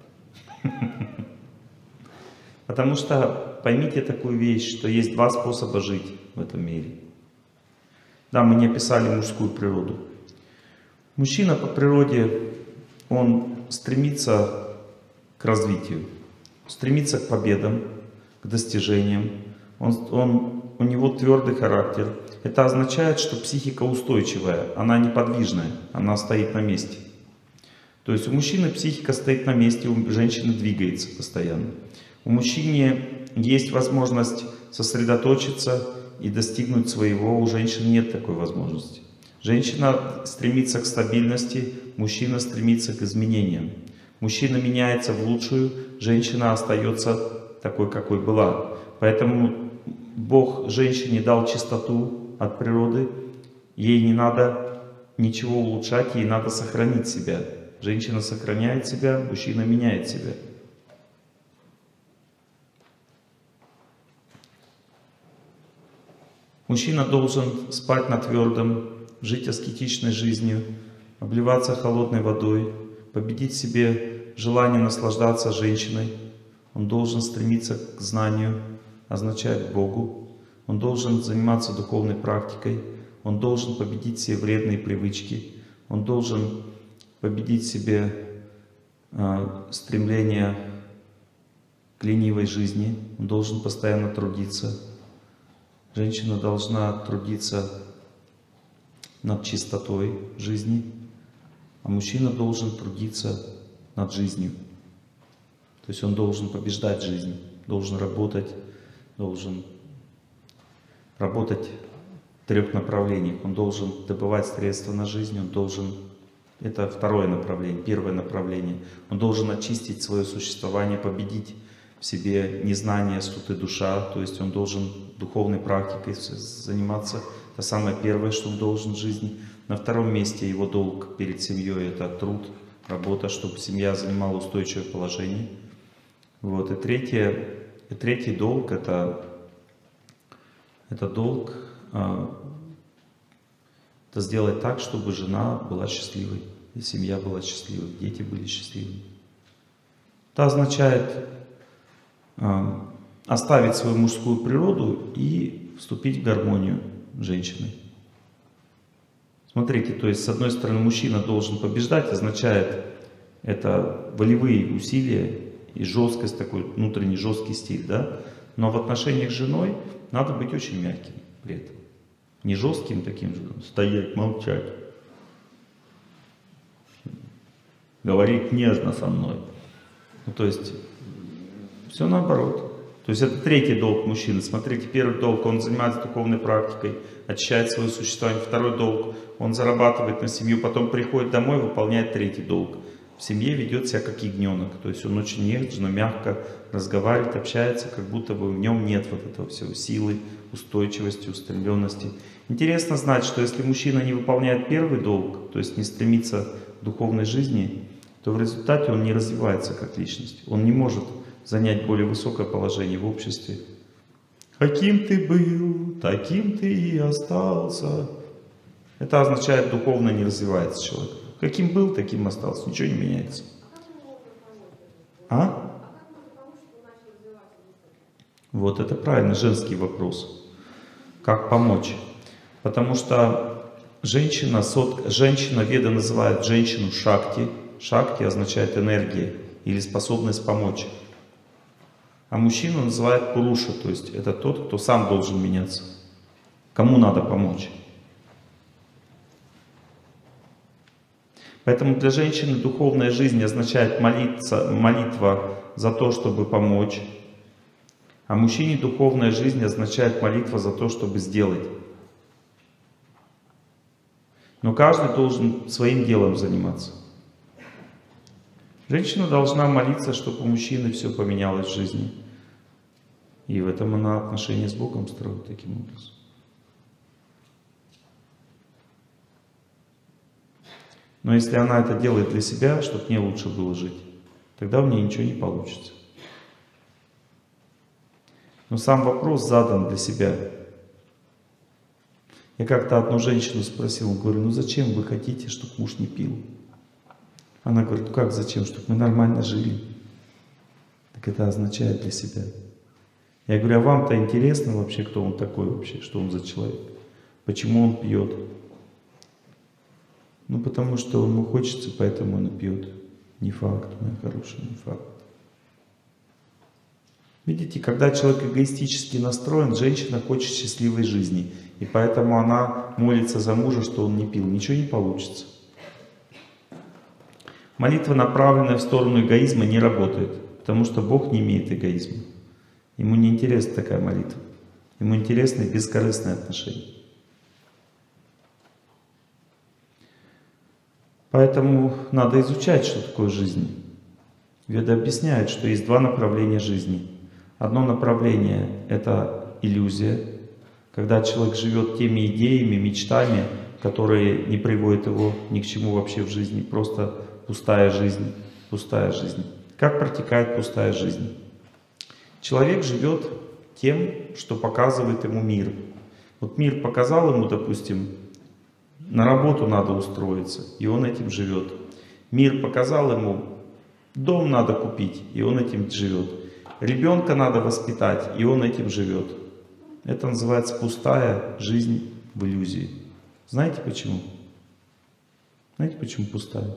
Потому что поймите такую вещь, что есть два способа жить в этом мире. Да, мы не описали мужскую природу. Мужчина по природе, он стремится к развитию, стремится к победам, к достижениям. Он, он, у него твердый характер. Это означает, что психика устойчивая, она неподвижная, она стоит на месте. То есть у мужчины психика стоит на месте, у женщины двигается постоянно. У мужчины есть возможность сосредоточиться и достигнуть своего, у женщин нет такой возможности. Женщина стремится к стабильности, мужчина стремится к изменениям. Мужчина меняется в лучшую, женщина остается такой, какой была. Поэтому Бог женщине дал чистоту от природы, ей не надо ничего улучшать, ей надо сохранить себя. Женщина сохраняет себя, мужчина меняет себя. Мужчина должен спать на твердом, жить аскетичной жизнью, обливаться холодной водой, победить в себе желание наслаждаться женщиной. Он должен стремиться к знанию, означает к Богу. Он должен заниматься духовной практикой. Он должен победить все вредные привычки. Он должен победить в себе э, стремление к ленивой жизни. Он должен постоянно трудиться. Женщина должна трудиться над чистотой жизни, а мужчина должен трудиться над жизнью. То есть он должен побеждать жизнь, должен работать, должен работать в трех направлениях. Он должен добывать средства на жизнь, он должен... Это второе направление, первое направление. Он должен очистить свое существование, победить в себе незнание, суд и душа, то есть он должен духовной практикой заниматься. Это самое первое, что он должен в жизни. На втором месте его долг перед семьей — это труд, работа, чтобы семья занимала устойчивое положение. Вот. И, третье, и третий долг — это, это долг а, это сделать так, чтобы жена была счастливой, и семья была счастливой, дети были счастливы. Это означает оставить свою мужскую природу и вступить в гармонию с женщиной. Смотрите, то есть с одной стороны мужчина должен побеждать, означает это волевые усилия и жесткость, такой внутренний жесткий стиль, да? Но в отношениях с женой надо быть очень мягким при этом. Не жестким таким же, стоять, молчать. Говорить нежно со мной. Ну, то есть все наоборот. То есть это третий долг мужчины. Смотрите, первый долг, он занимается духовной практикой, очищает свое существование. Второй долг, он зарабатывает на семью, потом приходит домой, выполняет третий долг. В семье ведет себя как ягненок. То есть он очень нежно, мягко разговаривает, общается, как будто бы в нем нет вот этого всего силы, устойчивости, устремленности. Интересно знать, что если мужчина не выполняет первый долг, то есть не стремится к духовной жизни, то в результате он не развивается как личность. Он не может занять более высокое положение в обществе. Каким ты был, таким ты и остался. Это означает, духовно не развивается человек. Каким был, таким остался. Ничего не меняется. А? Вот это правильно, женский вопрос. Как помочь? Потому что женщина, сот, женщина, Веда называет женщину шакти. Шакти означает энергия или способность помочь. А мужчину называют пуруша, то есть это тот, кто сам должен меняться. Кому надо помочь. Поэтому для женщины духовная жизнь означает молиться, молитва за то, чтобы помочь. А мужчине духовная жизнь означает молитва за то, чтобы сделать. Но каждый должен своим делом заниматься. Женщина должна молиться, чтобы у мужчины все поменялось в жизни. И в этом она отношения с Богом строит таким образом. Но если она это делает для себя, чтобы мне лучше было жить, тогда у нее ничего не получится. Но сам вопрос задан для себя. Я как-то одну женщину спросил, говорю, ну зачем вы хотите, чтобы муж не пил? Она говорит, ну как зачем, чтобы мы нормально жили? Так это означает для себя. Я говорю, а вам-то интересно вообще, кто он такой вообще, что он за человек? Почему он пьет? Ну потому что ему хочется, поэтому он и пьет. Не факт, моя хорошая, не факт. Видите, когда человек эгоистически настроен, женщина хочет счастливой жизни. И поэтому она молится за мужа, что он не пил. Ничего не получится. Молитва, направленная в сторону эгоизма, не работает. Потому что Бог не имеет эгоизма. Ему не интересна такая молитва. Ему интересны бескорыстные отношения. Поэтому надо изучать, что такое жизнь. Веда объясняет, что есть два направления жизни. Одно направление — это иллюзия, когда человек живет теми идеями, мечтами, которые не приводят его ни к чему вообще в жизни. Просто пустая жизнь, пустая жизнь. Как протекает пустая жизнь? Человек живет тем, что показывает ему мир. Вот мир показал ему, допустим, на работу надо устроиться, и он этим живет. Мир показал ему, дом надо купить, и он этим живет. Ребенка надо воспитать, и он этим живет. Это называется пустая жизнь в иллюзии. Знаете почему? Знаете почему пустая?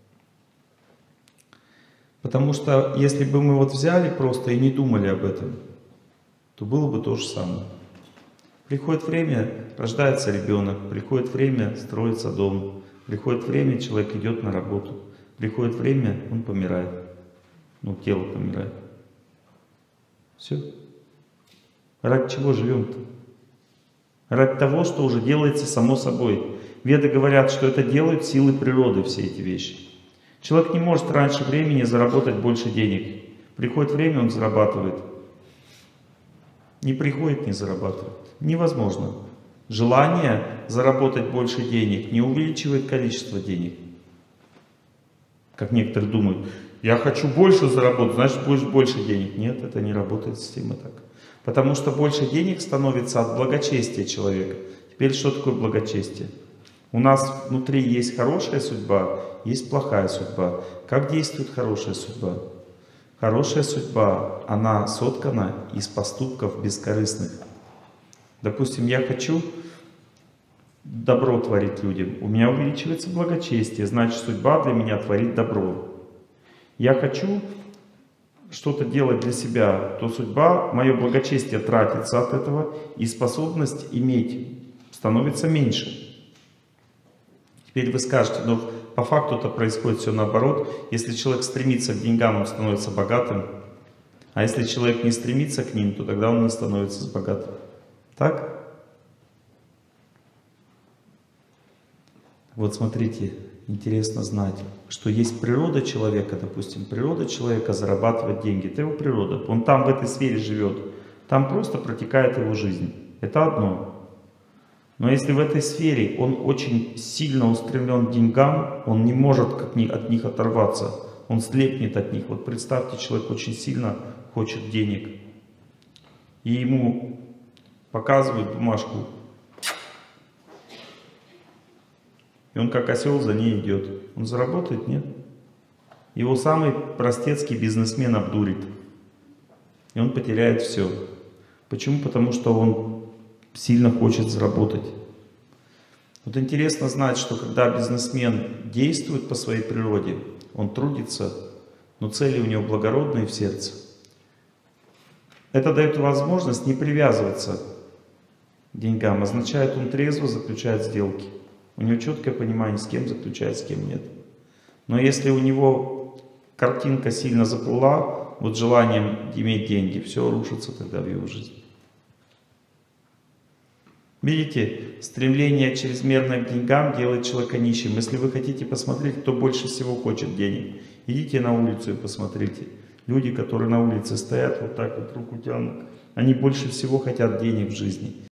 Потому что если бы мы вот взяли просто и не думали об этом, то было бы то же самое. Приходит время, рождается ребенок, приходит время, строится дом, приходит время, человек идет на работу, приходит время, он помирает, ну тело помирает. Все. Ради чего живем-то? Ради того, что уже делается само собой. Веды говорят, что это делают силы природы, все эти вещи. Человек не может раньше времени заработать больше денег. Приходит время, он зарабатывает. Не приходит, не зарабатывает. Невозможно. Желание заработать больше денег не увеличивает количество денег. Как некоторые думают, я хочу больше заработать, значит будет больше денег. Нет, это не работает система так. Потому что больше денег становится от благочестия человека. Теперь что такое благочестие? У нас внутри есть хорошая судьба, есть плохая судьба. Как действует хорошая судьба? Хорошая судьба, она соткана из поступков бескорыстных. Допустим, я хочу добро творить людям. У меня увеличивается благочестие, значит, судьба для меня творит добро. Я хочу что-то делать для себя, то судьба, мое благочестие тратится от этого, и способность иметь становится меньше. Теперь вы скажете, но по факту это происходит все наоборот. Если человек стремится к деньгам, он становится богатым. А если человек не стремится к ним, то тогда он не становится богатым. Так? Вот смотрите, интересно знать, что есть природа человека, допустим, природа человека зарабатывать деньги. Это его природа. Он там в этой сфере живет. Там просто протекает его жизнь. Это одно. Но если в этой сфере он очень сильно устремлен к деньгам, он не может от них оторваться. Он слепнет от них. Вот представьте, человек очень сильно хочет денег. И ему показывают бумажку. И он как осел за ней идет. Он заработает? Нет. Его самый простецкий бизнесмен обдурит. И он потеряет все. Почему? Потому что он сильно хочет заработать. Вот интересно знать, что когда бизнесмен действует по своей природе, он трудится, но цели у него благородные в сердце. Это дает возможность не привязываться к деньгам. Означает, он трезво заключает сделки. У него четкое понимание, с кем заключает, с кем нет. Но если у него картинка сильно заплыла, вот желанием иметь деньги, все рушится тогда в его жизни. Видите, стремление чрезмерное к деньгам делает человека нищим. Если вы хотите посмотреть, кто больше всего хочет денег, идите на улицу и посмотрите. Люди, которые на улице стоят, вот так вот руку тянут, они больше всего хотят денег в жизни.